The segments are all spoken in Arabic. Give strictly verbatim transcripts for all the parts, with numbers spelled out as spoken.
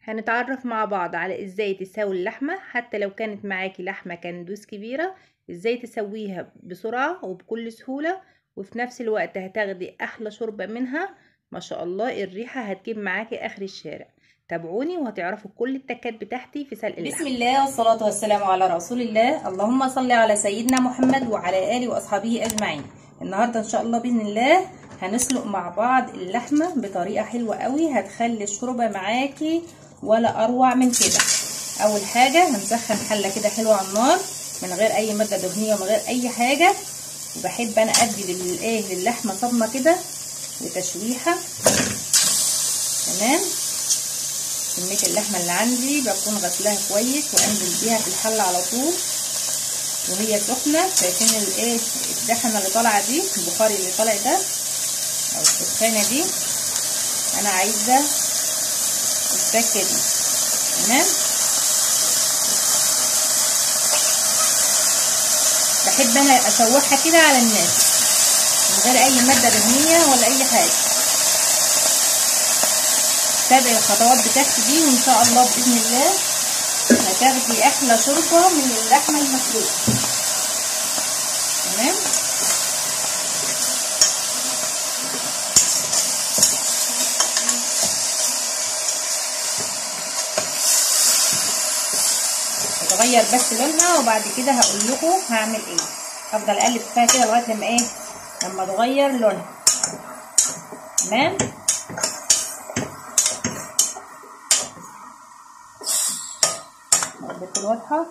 هنتعرف مع بعض على ازاي تسوي اللحمة حتى لو كانت معاكي لحمة كندوز كبيرة. ازاي تسويها بسرعة وبكل سهولة، وفي نفس الوقت هتاخدي احلى شوربة منها. ما شاء الله الريحة هتجيب معاكي اخر الشارع. تابعوني وهتعرفوا كل التكات بتاعتي في سلق اللحمة. بسم الله والصلاة والسلام على رسول الله. اللهم صل على سيدنا محمد وعلى آله وأصحابه أجمعين. النهاردة إن شاء الله بإذن الله هنسلق مع بعض اللحمة بطريقة حلوة قوي هتخلي الشوربة معاكي ولا أروع من كده. أول حاجة هنسخن حلة كده حلوة على النار من غير أي مادة دهنية ومن غير أي حاجة، وبحب أنا أدي للإيه للحمة صدمة كده وتشويحة. تمام. كمية اللحمة اللي عندي بكون غسلاها كويس وانزل بيها في الحلة على طول وهي سخنة. شايفين الايه الدخنة اللي طالعة دي، البخار اللي طالع ده او السخانة دي، انا عايزة السكة دي. تمام. بحب انا اشوحها كده على الناس من غير اي مادة دهنية ولا اي حاجة. تابعي الخطوات بتاعتي دي وان شاء الله باذن الله هتاخدي احلى شوربه من اللحمه المسلوقه. تمام. هتغير بس لونها وبعد كده هقول لكم هعمل ايه. هفضل اقلب فيها كده لغايه لما ايه لما تغير لونها. تمام. بتكون واضحة.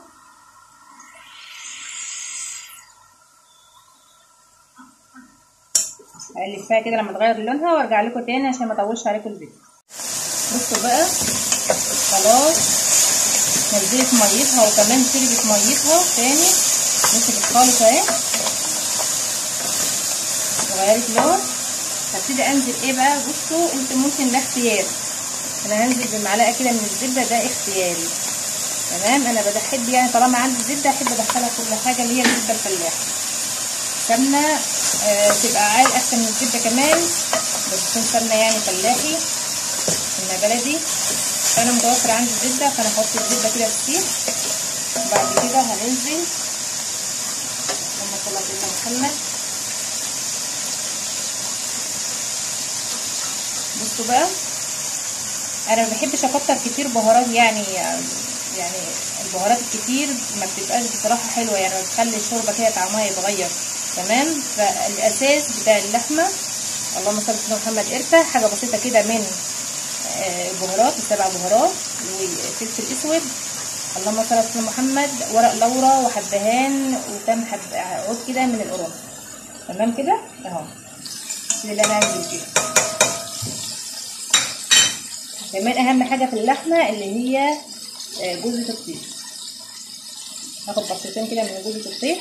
هقلب فيها كده لما تغير لونها وارجع لكم تاني عشان ما اطولش عليكم الفيديو. بصوا بقى خلاص نزلت ميتها وكمان شربت ميتها تاني، نشفت خالص اهي وغيرت لون. هبتدي انزل ايه بقى. بصوا انتوا ممكن ده اختياري، انا هنزل بمعلقه كده من الزبده، ده اختياري. تمام. انا بحب يعني طالما عندي زبده احب ادخلها كل حاجه اللي هي الزبده الفلاحه. سمنه آه تبقى عال احسن من الزبده كمان، بس تكون سمنه يعني فلاحي سمنه بلدي. فانا متوفر عندي الزبده فانا هحط الزبده كده كتير. وبعد كده هننزل اللهم صل على سيدنا محمد. بصوا بقى انا ما بحبش اكتر كتير بهارات، يعني يعني البهارات الكتير ما بتبقاش بصراحه حلوه، يعني بتخلي الشوربه كده طعمها يتغير. تمام. فالاساس بتاع اللحمه اللهم صل على سيدنا محمد قرفه، حاجه بسيطه كده من بهارات السبع بهارات وفلفل اسود اللهم صل على سيدنا محمد، ورق لورا وحبهان وكام حب عود كده من القرن. تمام كده اهو اللي انا هنزل كده. كمان اهم حاجه في اللحمه اللي هي جوزة الطيب. هاخد بصتين كده من جوزة الطيب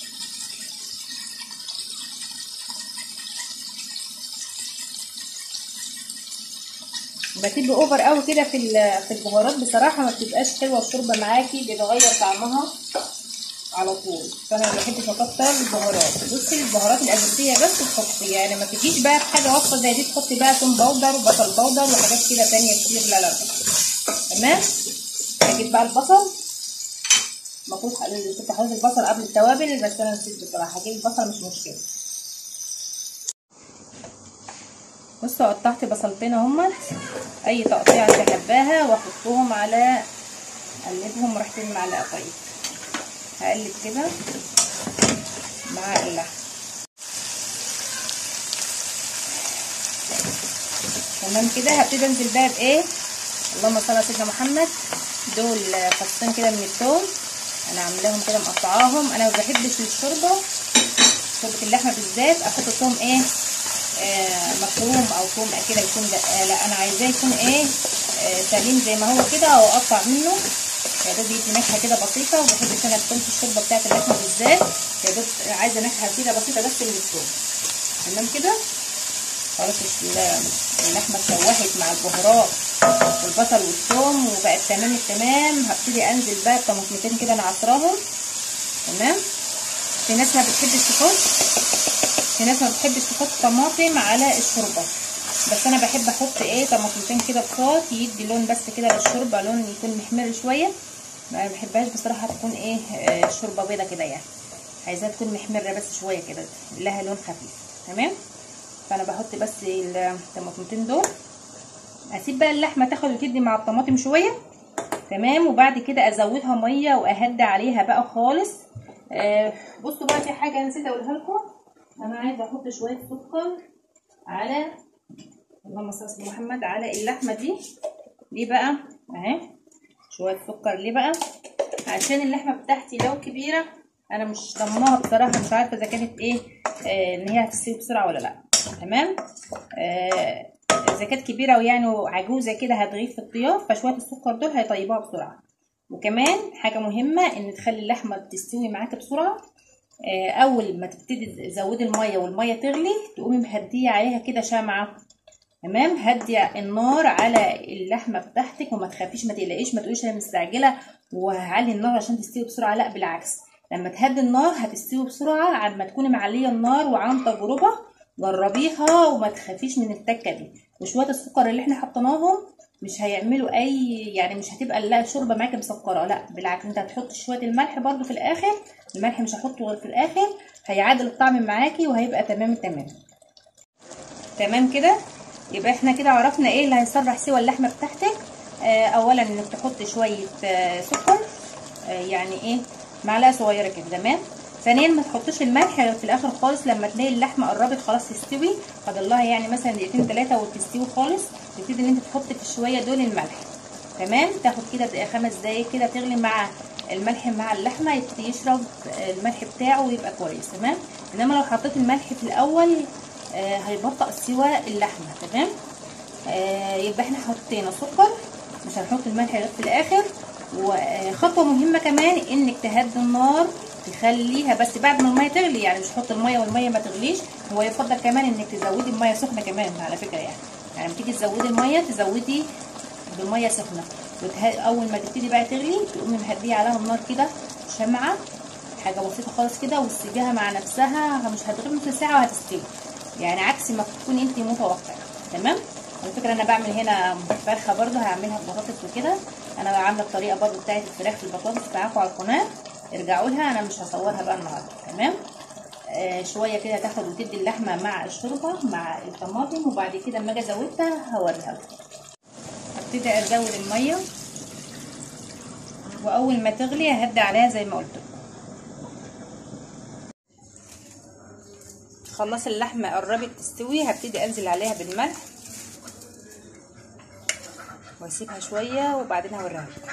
بسيب اوفر قوي كده في في البهارات بصراحه ما بتبقاش حلوه الشوربه معاكي، بيتغير طعمها على طول. فانا ما بحبش اكتر البهارات. بصي البهارات الاساسيه بس تحطي، يعني ما تجيش بقى في حاجه وصفه زي دي تحطي بقى توم باودر وبصل باودر وحاجات كده تانيه كتير. لا لا. تمام. هجيب بقى البصل. المفروض كنت حطيت البصل قبل التوابل بس انا نسيت بصراحه. هجيب البصل مش مشكله. بصوا قطعت بصلتين اهمت اي تقطيعه انت حباها واحطهم على اقلبهم وريحتين معلقه. طيب هقلب كده مع اللحم. تمام كده. هبتدي انزل بقى بايه اللهم صل على سيدنا محمد. دول فصين كده من الثوم انا عاملاهم كده مقطعاهم. انا ما بحبش الشوربه شوربه اللحمه بالذات احط ثوم ايه آه مفروم او ثوم كده يكون آه لا انا عايزاه يكون ايه آه سليم زي ما هو كده او اقطع منه. يا دوب يدي نكهه كده بسيطه. وبحبش انا الثوم في الشوربه بتاعت اللحمه بالذات، يا دوب عايزه نكهه كده بسيطه بس من الثوم. تمام كده. خلاص اللحمه اتشوحت مع البهارات والبصل والثوم وبقت تمام التمام. هبتدي انزل بقى بطماطمتين كده انا عصراهم. تمام. في ناس ما بتحبش تحط في ناس ما بتحبش تحط طماطم على الشوربه، بس انا بحب احط ايه طماطمتين كده بصوت يدي لون بس كده للشوربه، لون يكون محمر شويه. ما بحبهاش بصراحه تكون ايه آه شوربه بيضه كده، يعني عايزاها تكون محمره بس شويه كده لها لون خفيف. تمام. فانا بحط بس الطماطمتين دول، اسيب بقى اللحمه تاخد وتدي مع الطماطم شويه. تمام. وبعد كده ازودها ميه واهدي عليها بقى خالص. آه بصوا بقى في حاجه نسيت اقولها لكم، انا عايزه احط شويه سكر على اللهم صل على محمد على اللحمه دي. ليه بقى؟ اهي شويه سكر. ليه بقى؟ عشان اللحمه بتاعتي لو كبيره انا مش ضمناها بصراحه، مش عارفه اذا كانت ايه آه ان هي هتستوي بسرعه ولا لا. تمام. آه اذا كانت كبيره ويعني وعجوزه كده هتغيب في الطياف، فشويه السكر دول هيطيبوها بسرعه. وكمان حاجه مهمه ان تخلي اللحمه تستوي معاك بسرعه، آه اول ما تبتدي تزودي الميه والميه تغلي تقومي مهديه عليها كده شمعه. تمام. هدي النار على اللحمه بتاعتك وما تخافيش، ما تقلقيش، ما تقوليش انا مستعجله وهعلي النار عشان تستوي بسرعه. لا بالعكس، لما تهدي النار هتستوي بسرعه عما تكوني معليه النار. وعن تجربه جربيها وما تخافيش من التكه دي. وشويه السكر اللي احنا حطيناهم مش هيعملوا اي يعني مش هتبقى لا الشوربه معاكي مسكره، لا بالعكس، انت هتحطي شويه الملح برده في الاخر. الملح مش هحطه غير في الاخر، هيعادل الطعم معاكي وهيبقى تمام التمام. تمام كده. يبقى احنا كده عرفنا ايه اللي هيسرح سوى اللحمه بتاعتك. آه اولا انك تحطي شويه آه سكر، آه يعني ايه معلقه صغيره كده. تمام. ثانيا ما تحطيش الملح غير في الاخر خالص، لما تلاقي اللحمه قربت خلاص تستوي، فاضل لها يعني مثلا دقيقتين ثلاثه وتستوي خالص، تبتدي ان انت تحطي في شويه دول الملح. تمام. تاخد كده خمس دقايق كده تغلي مع الملح مع اللحمه، يبتدي يشرب الملح بتاعه ويبقى كويس. تمام. انما لو حطيت الملح في الاول آه هيبطئ سوى اللحمه. تمام. آه يبقى احنا حطينا سكر، مش هنحط الملح غير في الاخر. وخطوه مهمه كمان انك تهدي النار، تخليها بس بعد ما الميه تغلي، يعني مش تحط الميه والميه ما تغليش. هو يفضل كمان انك تزودي الميه سخنه كمان على فكره، يعني يعني لما تيجي تزودي الميه تزودي بميه سخنه. اول ما تبتدي بقى تغلي تقومي مهديه عليها النار كده شمعه، حاجه بسيطه خالص كده، وتسيبيها مع نفسها مش هتغيب نص ساعه وهتستوي، يعني عكس ما تكوني انت متوقعه. تمام. على فكره انا بعمل هنا فرخه برده هعملها ببطاطس وكده، انا عامله الطريقه برده بتاعت الفراخ في البطاطس معاكم على القناه، ارجعوا لها، انا مش هصورها بقى النهارده. تمام. آه شويه كده تاخد وتدي اللحمه مع الشوربه مع الطماطم، وبعد كده اما اجي ازودها هوريها لكم. هبتدي ازود الميه، واول ما تغلي ههدي عليها زي ما قلت لكم. خلاص اللحمه قربت تستوي، هبتدي انزل عليها بالملح واسيبها شويه وبعدين هوريها لكم.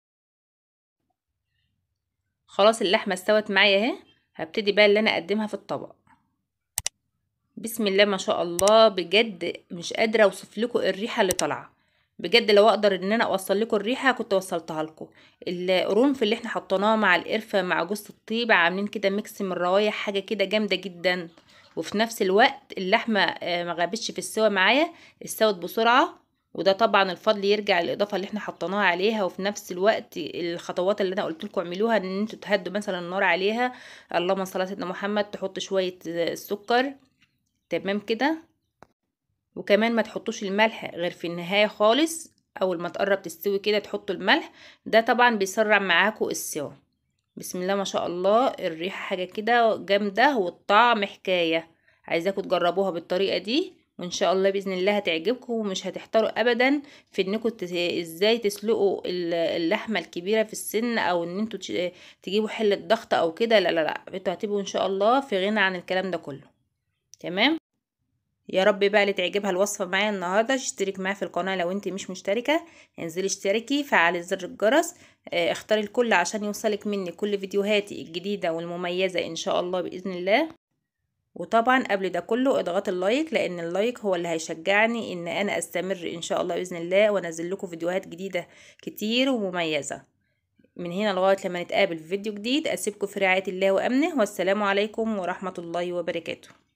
خلاص اللحمه استوت معايا اهي، هبتدي بقى اللي انا اقدمها في الطبق. بسم الله ما شاء الله، بجد مش قادره اوصف لكم الريحه اللي طالعه. بجد لو اقدر ان انا اوصل لكم الريحه كنت وصلتها لكم. القرنفل اللي احنا حطيناه مع القرفه مع جوز الطيب عاملين كده ميكس من الروايح، حاجه كده جامده جدا. وفي نفس الوقت اللحمه ما غابتش في السوا معايا، استوت بسرعه. وده طبعا الفضل يرجع للاضافه اللي احنا حطيناها عليها. وفي نفس الوقت الخطوات اللي انا قلت لكم اعملوها، ان انتوا تهدوا مثلا النار عليها، اللهم صل على سيدنا محمد، تحط شويه سكر. تمام كده. وكمان ما تحطوش الملح غير في النهايه خالص، اول ما تقرب تستوي كده تحطوا الملح، ده طبعا بيسرع معاكم السوا. بسم الله ما شاء الله، الريحه حاجه كده جامده والطعم حكايه. عايزاكم تجربوها بالطريقه دي، وان شاء الله باذن الله هتعجبكم، ومش هتحتاروا ابدا في انكم تت... ازاي تسلقوا اللحمه الكبيره في السن، او ان انتوا تجيبوا حله ضغط او كده. لا لا لا، انتوا هتبقوا ان شاء الله في غنى عن الكلام ده كله. تمام. يا رب بقى اللي تعجبها الوصفه معايا النهارده تشترك معايا في القناه، لو انت مش مشتركه انزلي اشتركي، فعلي زر الجرس، اه اختاري الكل عشان يوصلك مني كل فيديوهاتي الجديده والمميزه ان شاء الله باذن الله. وطبعا قبل ده كله اضغط اللايك، لان اللايك هو اللي هيشجعني ان انا استمر ان شاء الله باذن الله وانزل لكم فيديوهات جديده كتير ومميزه. من هنا لغايه لما نتقابل في فيديو جديد، اسيبكم في رعايه الله وامنه، والسلام عليكم ورحمه الله وبركاته.